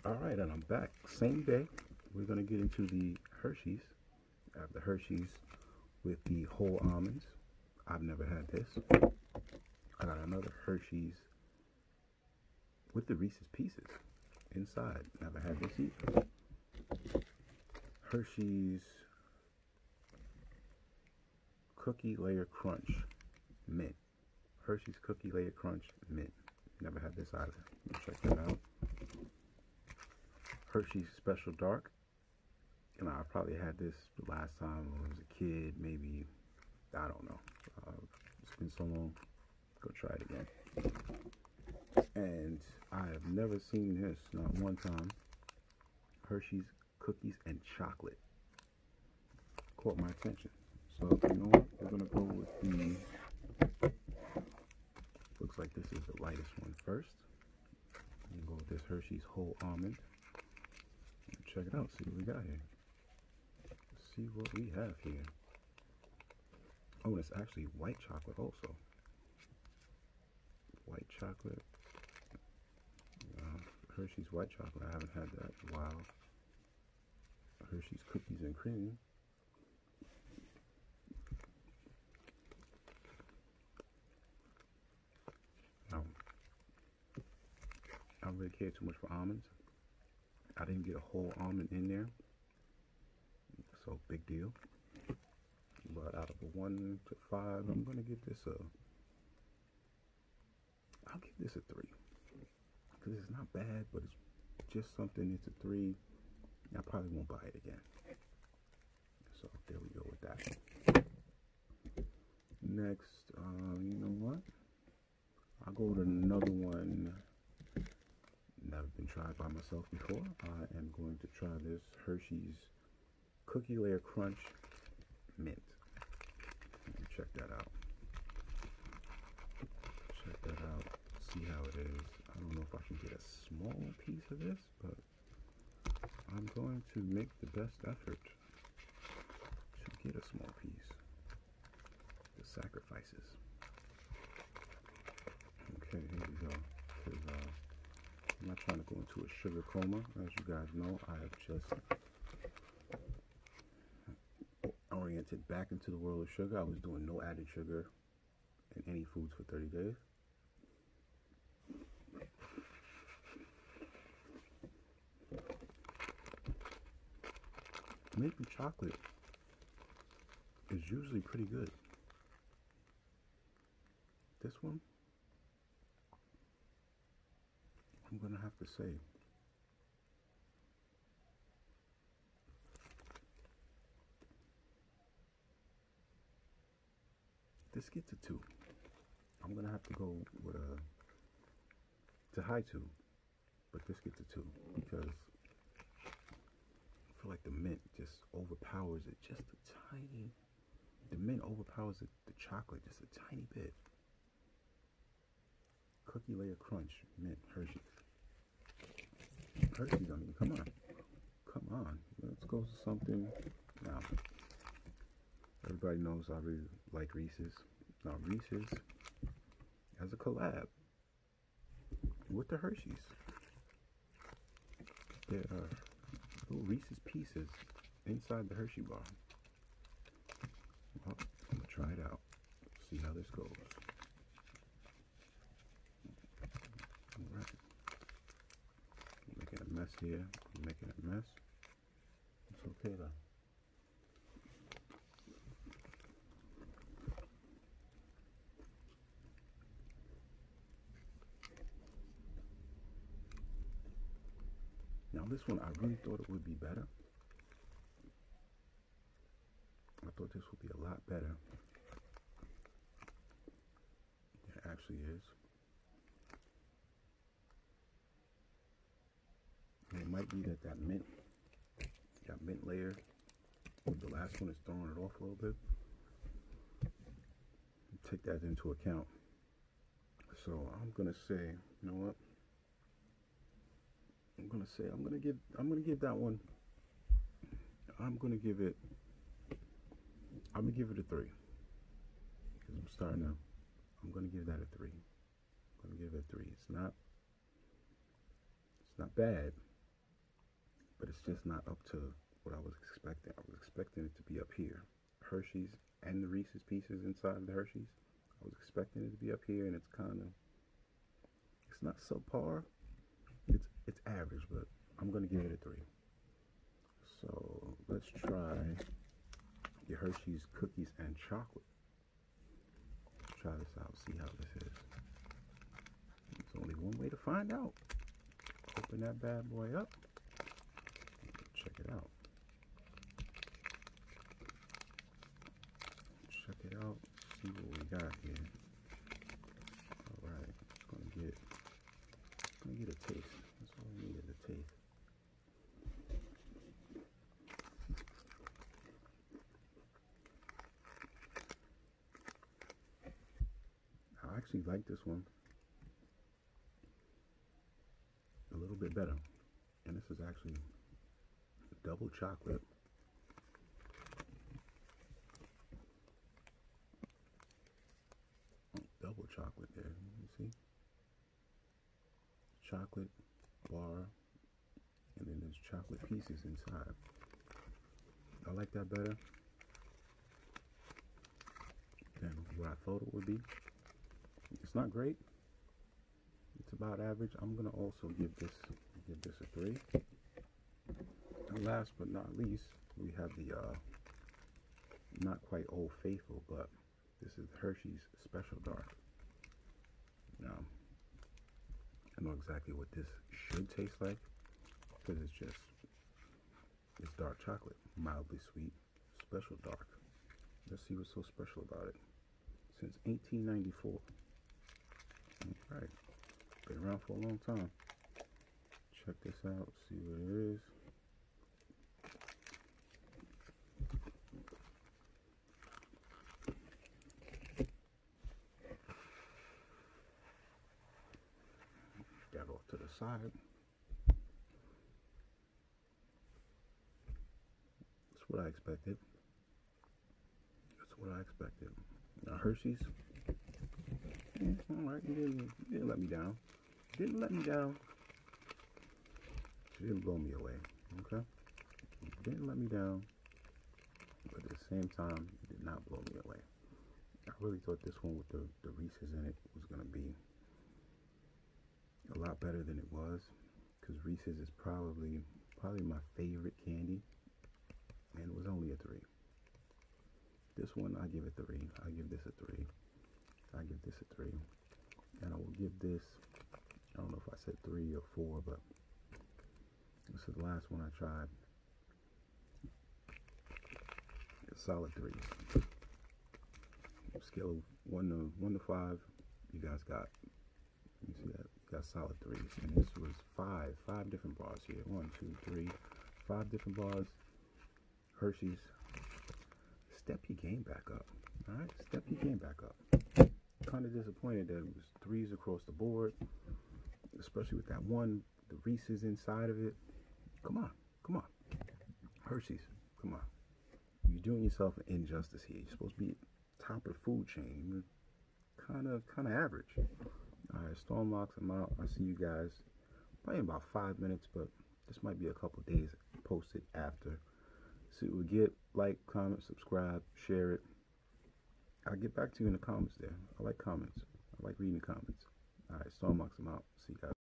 Alright, and I'm back. Same day. We're going to get into the Hershey's. I have the Hershey's with the whole almonds. I've never had this. I got another Hershey's with the Reese's Pieces inside. Never had this either. Hershey's Cookie Layer Crunch Mint. Hershey's Cookie Layer Crunch Mint. Never had this either. Check that out. Hershey's Special Dark. You know, I probably had this the last time I was a kid, maybe, I don't know. It's been so long. Go try it again. And I have never seen this, not one time. Hershey's Cookies and Chocolate. Caught my attention. So, you know what? We're going to go with the, looks like this is the lightest one first. I'm going to go with this Hershey's Whole Almond. Check it out, see what we got here. Let's see what we have here. Oh, and it's actually white chocolate also. White chocolate. Hershey's white chocolate, I haven't had that in a while. Hershey's Cookies and Cream. Now, I don't really care too much for almonds. I didn't get a whole almond in there, so big deal. But out of a 1 to 5, I'm gonna give this a, I'll give this a 3. Because it's not bad, but it's just something. It's a 3. I probably won't buy it again. So there we go with that. Next, you know what? I'll go with another one. Never been tried by myself before. I am going to try this Hershey's Cookie Layer Crunch Mint. Check that out. Check that out. See how it is. I don't know if I can get a small piece of this, but I'm going to make the best effort to get a small piece. The sacrifices. Okay, here we go. I'm not trying to go into a sugar coma. As you guys know, I have just oriented back into the world of sugar. I was doing no added sugar in any foods for 30 days. Mint and chocolate is usually pretty good. This one, I'm gonna have to say, this gets a 2. I'm gonna have to go with it's a high 2, but this gets a 2 because I feel like the mint just overpowers it just a tiny. The mint overpowers the chocolate just a tiny bit. Cookie Layer Crunch Mint Hershey's. Hershey's, I mean, come on. Come on. Let's go to something. Now, everybody knows I really like Reese's. Now, Reese's has a collab with the Hershey's. There are little Reese's Pieces inside the Hershey bar. Well, I'm going to try it out. See how this goes. Alright. Making a mess here. Making a mess. It's okay though. Now this one, I really thought it would be better. I thought this would be a lot better. It actually is. And it might be that mint layer with the last one is throwing it off a little bit. Take that into account. So I'm gonna say, you know what? I'm gonna give that one. I'm gonna give it a 3. Because I'm gonna give that a 3. I'm gonna give it a 3. It's not bad. but it's just not up to what I was expecting. I was expecting it to be up here. Hershey's and the Reese's Pieces inside the Hershey's. I was expecting it to be up here, and it's kind of, it's not subpar. It's average, but I'm gonna give it a 3. So let's try the Hershey's Cookies and Chocolate. Try this out, see how this is. There's only one way to find out. Open that bad boy up. Check it out. Check it out. See what we got here. All right, it's gonna get a taste. That's all we needed, a taste. I actually like this one a little bit better, and this is actually double chocolate. Double chocolate there, you see? Chocolate bar, and then there's chocolate pieces inside. I like that better than what I thought it would be. It's not great. It's about average. I'm gonna also give this a 3. And last but not least, we have the not quite Old Faithful, but this is Hershey's Special Dark. Now, I know exactly what this should taste like, because it's dark chocolate, mildly sweet, special dark. Let's see what's so special about it. Since 1894. All right, been around for a long time. Check this out, see what it is. Got off to the side. That's what I expected. That's what I expected. Now Hershey's. All right, you didn't let me down. Didn't let me down. She didn't blow me away. Okay. Didn't let me down. But at the same time, it did not blow me away. I really thought this one with the Reese's in it was gonna be a lot better than it was, because Reese's is probably my favorite candy, and it was only a 3. This one I give it 3. I give this a 3. I give this a 3, and I will give this, I don't know if I said 3 or 4, but this is the last one I tried. A solid 3s. Scale of 1 to 5. You guys got, you see that? You got solid 3s, and this was 5 different bars here. 1, 2, 3, 5 different bars. Hershey's. Step your game back up. All right, step your game back up. Kind of disappointed that it was 3s across the board, especially with that one, the Reese's inside of it. Come on, come on, Hershey's, come on. You're doing yourself an injustice here. You're supposed to be top of the food chain. You're kind of average. All right, Stormlocks, I'm out. I'll see you guys probably in about 5 minutes, but this might be a couple days posted after. See what we get. Like, comment, subscribe, share it. I'll get back to you in the comments there. I like comments. I like reading comments. All right, Stormlocks, I'm out. See you guys.